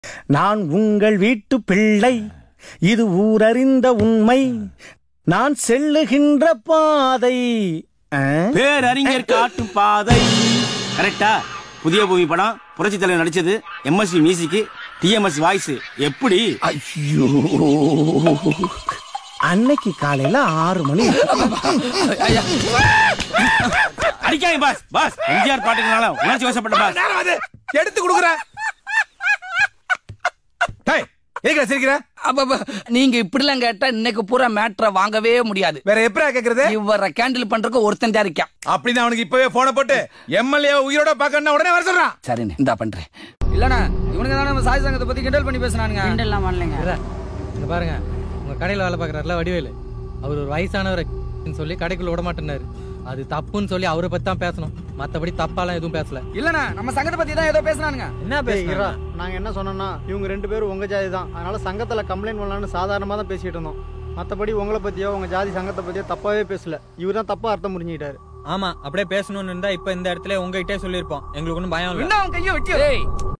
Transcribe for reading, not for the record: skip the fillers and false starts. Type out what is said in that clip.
நான் உங்கள் வீட்டு பிள்ளை, இது ஊரறிந்த உண்மை, நான் செல்லுகின்ற பாதை பேரறிஞர் காட்டும் பாதை. கரெக்டா? புதிய பூமி படம், புரட்சி தலைவர் நடிச்சது, MSV மியூசிக், TMS வாய்ஸ். எப்படி? ஐயோ, அன்னைக்கு காலையில 6 மணி. அடிக்காங்க பாஸ். பாஸ் எம்ஜிஆர் பாட்டுக்குனால உணர்ச்சி வசப்பட்ட பாஸ். எடுத்து கொடுக்குறேன். நீங்க இப்படிலாம் கேட்டா இன்னைக்கு பூரா மேட்ரை வாங்கவே முடியாது. வேற எப்பரா கேக்குறது? இவரை கேண்டில் பண்றதுக்கு ஒருத்தன் தான் இருக்கான். அப்படின்னு அவனுக்கு இப்பவே போன போட்டு MLA உயிரோட பாக்கணும் உடனே வர சொல்றான். சரிண்ணே, இந்தா பண்றேன். இல்லண்ணா, இவனுங்க தானே நம்ம சாய் சங்கத்தை பத்தி கிண்டல் பண்ணி பேசுனானுங்க. கிண்டல்லாம் பண்ணலங்க. இங்க பாருங்க, உங்க கடையில வேலை பாக்குறாருல வடிவேலு, அவர் ஒரு வயசானவரை சொல்லி கடைக்குள்ள விட மாட்டேன்னாரு. அது தப்புன்னு சொல்லி அவரை பத்தி தான் பேசணும், மத்தபடி தப்பாலாம் எதுவும் பேசல. இல்லண்ணா, நம்ம சங்கத்தை பத்தி தான் ஏதோ பேசுனானுங்க. என்ன பேசுறா? நாங்க என்ன சொன்னோம்னா, இவங்க 2 பேரும் உங்க ஜாதி தான், அதனால சங்கத்துல கம்ப்ளைண்ட் பண்ணலாம்னு சாதாரணமா தான் பேசிட்டு இருந்தோம். மத்தபடி உங்களை பத்தியோ உங்க ஜாதி சங்கத்தை பத்தியோ தப்பாவே பேசல. இவர் தான் தப்பா அர்த்தம் புரிஞ்சுக்கிட்டாரு. ஆமா, அப்படியே பேசணும்னு இருந்தா இப்ப இந்த இடத்துல உங்ககிட்டே சொல்லிருப்போம். எங்களுக்கு ஒன்னும் பயம் இல்ல. என்ன கையை வச்சு